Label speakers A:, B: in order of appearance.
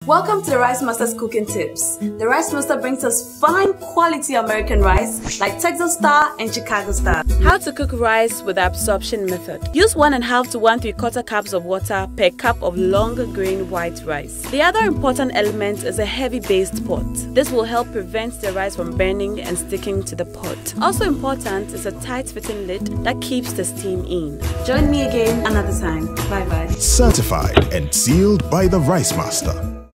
A: Welcome to the Rice Master's Cooking Tips. The Rice Master brings us fine quality American rice like Texas Star and Chicago Star.
B: How to cook rice with the absorption method. Use 1.5 to 1 3/4 cups of water per cup of long grain white rice. The other important element is a heavy based pot. This will help prevent the rice from burning and sticking to the pot. Also important is a tight fitting lid that keeps the steam in.
A: Join me again another time. Bye bye.
C: Certified and sealed by the Rice Master.